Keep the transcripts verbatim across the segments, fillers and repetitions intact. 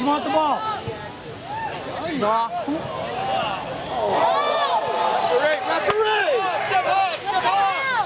you want the ball. He's off. Referee, referee! Step up, step up!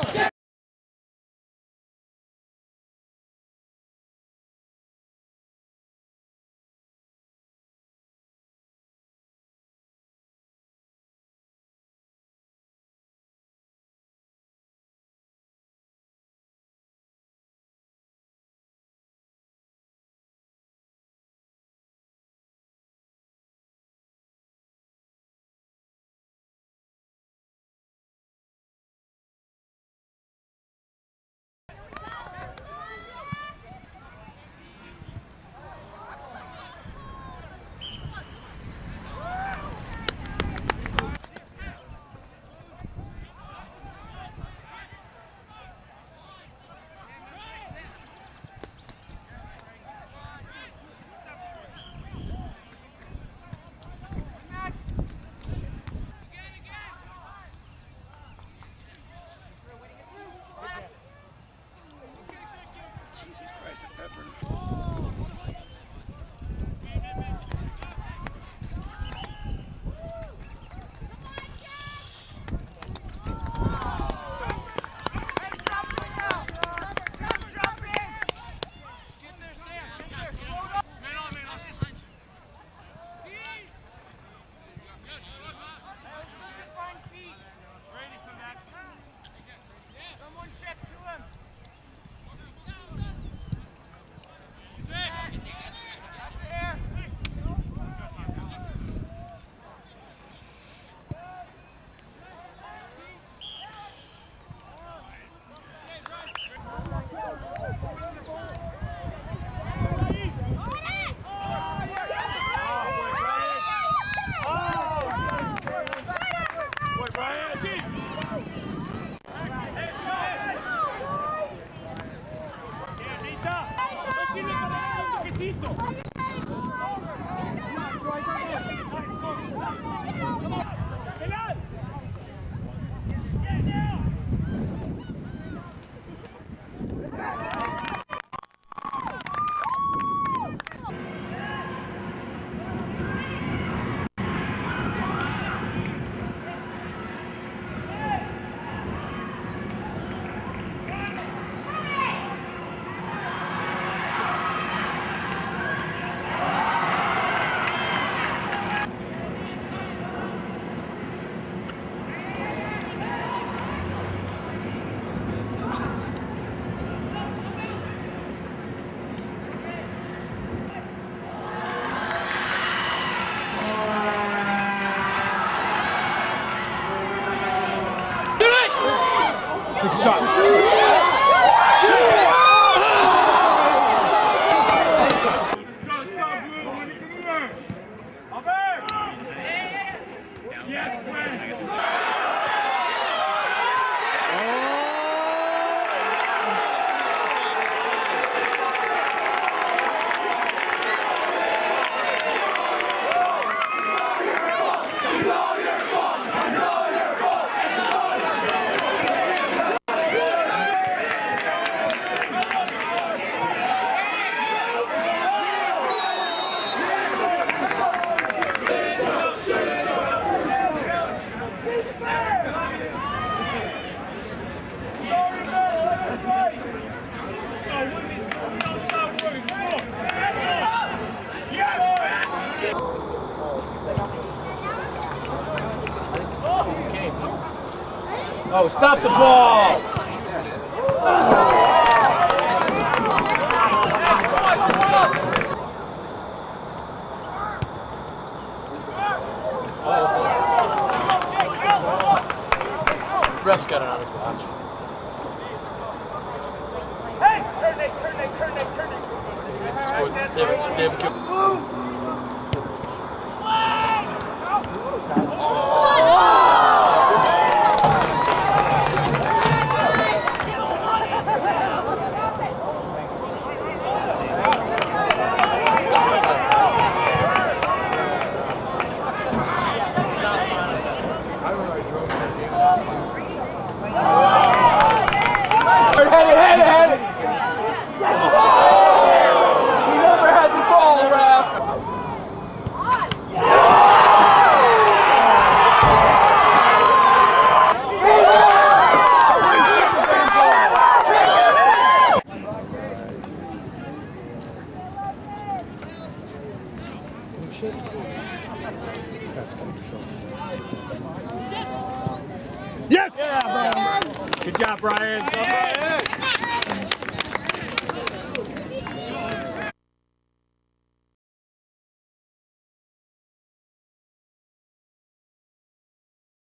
Jesus Christ, a pepper. Good shot. Oh, stop the ball! Ref's got it on his watch. Hey! Turn it, turn it, turn it, turn it! Scored. They have, they have good. Head it, head it, head it! He never had the ball, Raph! That's gonna be filthy. Yes! Yeah, Brian. Good job, Brian. Go, Brian.